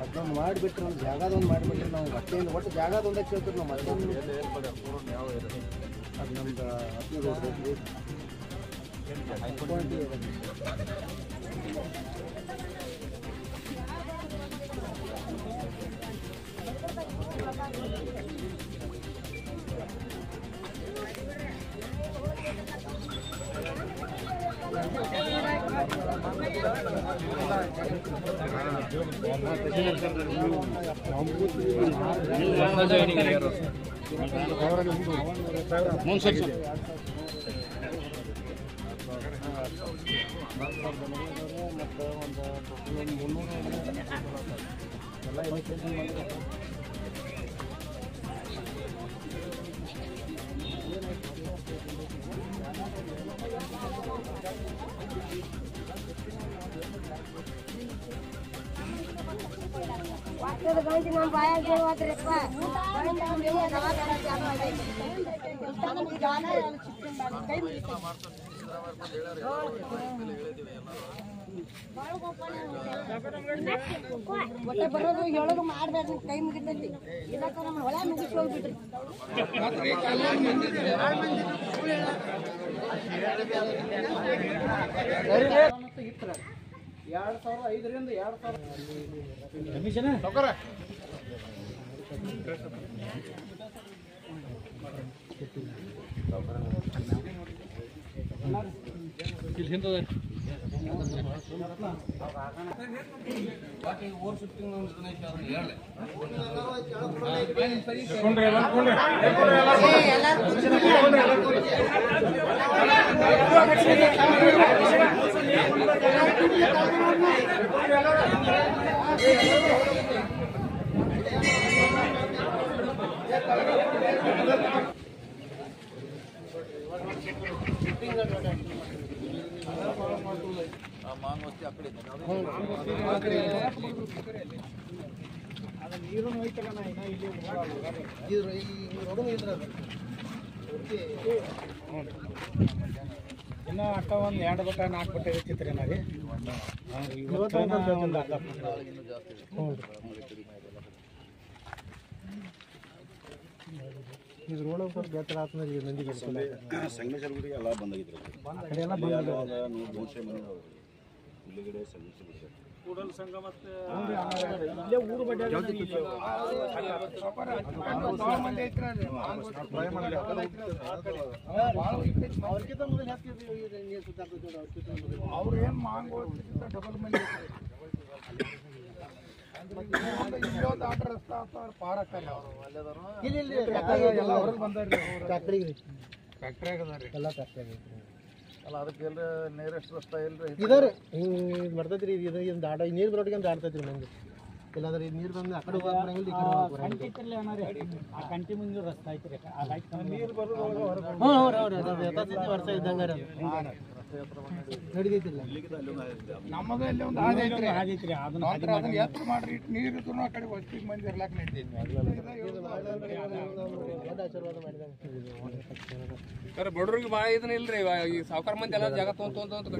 ನಾವು ಮಾಡಿಬಿಟ್ರೆ ಒಂದು ಜಾಗದೊಂದು ಮಾಡಿಬಿಟ್ರೆ ನಾವು ಹೊಟ್ಟೆಯಿಂದ ಒಟ್ಟು ಜಾಗದೊಂದೇ ಕೇಳ್ತೀವಿ ನಾವು ಮತ್ತೊಂದು ಅದು ನಮ್ದು ಒಟ್ಟೆ ಬರೋದು ಹೇಳೋದು ಮಾಡ್ಬೇಡ್ರಿ ಕೈ ಮುಗಿತೈತಿ ಇಲ್ಲ ನಮ್ಮ ಹೊಳೆ ಮುಗಿಸಿ ಹೋಗ್ಬಿಡ್ರಿ 2005ರಿಂದ 2 ಬಟ್ಟ 4 ಬಟ್ಟ ಇರ್ತಿತ್ರಿ ನಾರಿ ಇದು ರೋಡ್ ಸ್ವಲ್ಪ ಬೇತರ ಆತ್ಮರಿ ನಂದಿಗೆ ಸಂಗಮೇಶ್ವರ ಗುಡಿಗೆ ಎಲ್ಲ ಬಂದಾಗಿದ್ರು ಎಲ್ಲ ಇಲ್ಲಿಗಡೆ ಸಂಗಮೇಶ್ವರ ಕೂಡಲ್ ಸಂಘ ಮತ್ತೆ ಇಲ್ಲೇ ಊರು ಬಡ್ಡ ಮಂದಿ ಐತ್ರಿ ಅವ್ರಕ್ಕಿಂತ ಮೊದಲು ಅವ್ರು ಏನು ಮಾಂಗೋ ಡಬಲ್ ಮಂದಿ ಆರ್ಡರ್ ಪಾರಕ್ಕಲ್ಲ ಅವರು ಬಂದಾರ್ರಿ ಫ್ಯಾಕ್ಟ್ರಿ ಆಗದಾರಿ ಎಲ್ಲ ಫ್ಯಾಕ್ಟ್ರಿ ಆಗೈತ್ರಿ ಅಲ್ಲ ಅದಕ್ಕೆ ಎಲ್ಲ ನೇರೆಸ್ಟ್ ರಸ್ತೆ ಇಲ್ರಿ ಇದಾರೆ ಹಿಂಗೆ ಬರ್ತೈತ್ರಿ ಇದು ದಾಟ ನೀರು ಬರೋಟಿಗೆ ಒಂದು ದಾಡ್ತೈತ್ರಿ ಮಂದಿ ಇಲ್ಲಾಂದ್ರೆ ಈ ನೀರು ಬಂದು ಆ ಕಡೆ ಬರಂಗಿಲ್ಲ ಈ ಕಡೆ ಆ ಕಂಟಿ ಮುಂದೆ ರಸ್ತೆ ಐತ್ರಿ ನೀರು ಬರೋದು ವರ್ಷ ಇದ್ದಂಗೆ ನಡಿದೈತಿಲ್ಲ ನಮ್ಮದು ಅಲ್ಲಿ ಒಂದು ಹಾದೈತ್ರಿ ಅದನ್ನ ಎತ್ತರ ಮಾಡ್ರಿ ನೀರು ಆ ಕಡೆ ವಸ್ತಿಗೆ ಮಂದಿ ಇರ್ಲಾಕ ನಡೀತೈತಿ ಆಶೀರ್ವಾದ ಮಾಡಿದಂಗೆ ಬಡ್ರಿಗೆ ಭಾಳ ಇದನ್ನ ಇಲ್ರಿ ಈ ಸಾವುಕಾರ ಮಂದಿ ಎಲ್ಲ ಜಾಗ ತೊಗೊಂತ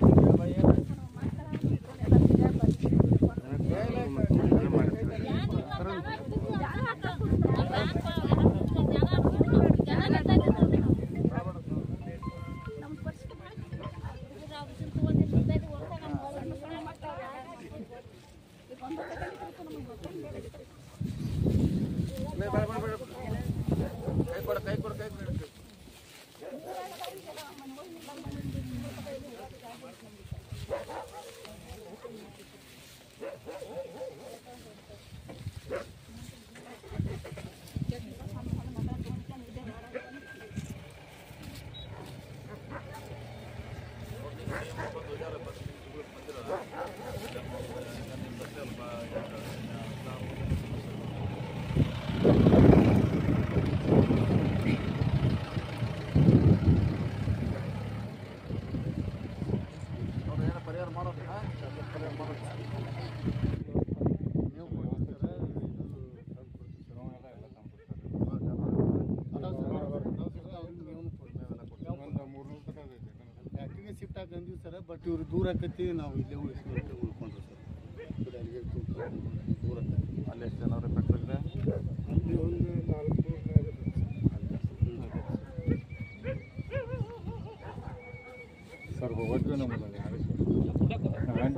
ಬಂದಿವಿ ಸರ್ ಬಟ್ ಇವರು ದೂರ ಆಕೈತಿ ನಾವು ಇಲ್ಲೇ ಉಳ್ಕೊಂಡ್ರಿ ಸರ್ ದೂರ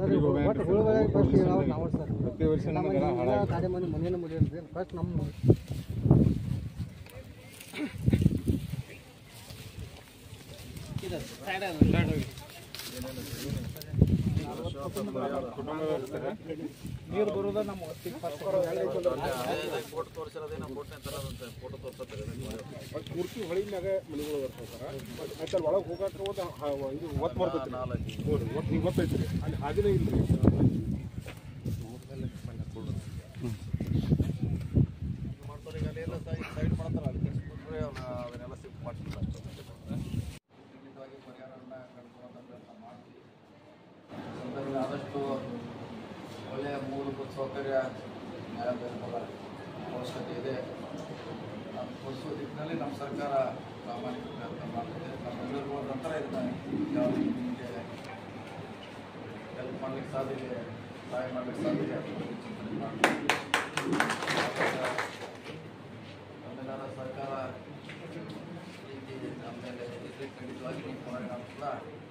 ಪ್ರತಿ ವರ್ಷ ಕಾರ್ಯಮನೆ ಮನೇನ ಮುಡಿಯೋದು ಫಸ್ಟ್ ನಮ್ಮ ನೀರು ಬರೋದ ನಮ್ಮ ಪೂರ್ತಿ ಹೊಳಿನಾಗ ಮನೆಗಳು ಬರ್ತಾವ ಸರ್ ಒಳಗೆ ಹೋಗಕ್ಕೆ ಇದು ಒತ್ತು ಬರ್ತೈತಿ ನೋಡಿರಿ ಒತ್ತು ಹಿಂಗೆ ಗೊತ್ತೈತ್ರಿ ಅಲ್ಲಿ ಹಾದಿನೇ ಇಲ್ರಿ ಮಾಡ್ತಾರೆ ಈಗ ಅಲ್ಲೆಲ್ಲ ಸೈಡ್ ಮಾಡ್ತಾರೆ ಅಲ್ಲಿ ಕಟ್ಸ್ಬಿಟ್ರೆ ಅದನ್ನೆಲ್ಲ ಶಿಫ್ಟ್ ಮಾಡ್ತಿದ್ದಾರೆ ಖಂಡಿತವಾಗಿ ಪರಿಹಾರವನ್ನು ಕಂಡುಕೊಳ್ಳೋಂಥ ಪ್ರಯತ್ನ ಮಾಡ್ತೀವಿ ಸಂದರ್ಭ ಆದಷ್ಟು ಒಳ್ಳೆಯ ಮೂಲಭೂತ ಸೌಕರ್ಯ ನ್ಯಾಯಬೆಲೆ ಅವಶ್ಯಕತೆ ಇದೆ ಅದು ಕೊಡಿಸುವ ದಿಕ್ಕಿನಲ್ಲಿ ನಮ್ಮ ಸರ್ಕಾರ ಪ್ರಾಮಾಣಿಕ ಪ್ರಯತ್ನ ಮಾಡ್ತಿದೆ ನಮ್ಮೆಲ್ಲರಿಗೂ ನಂತರ ಇದನ್ನು ಯಾವ ರೀತಿ ನಿಮಗೆ ಹೆಲ್ಪ್ ಮಾಡಲಿಕ್ಕೆ ಸಾಧ್ಯ ಇದೆ ಸಹಾಯ ಮಾಡಲಿಕ್ಕೆ ಸಾಧ್ಯ ಇದೆ ಅದರ ಬಗ್ಗೆ ಚಿಂತನೆ ಮಾಡ್ತೀವಿ ನಮ್ಮೆಲ್ಲರ ಸರ್ಕಾರ ರೀತಿ ನಮ್ಮ ಮೇಲೆ ಖಂಡಿತವಾಗಿ ನೀವು ಹೋರಾಟ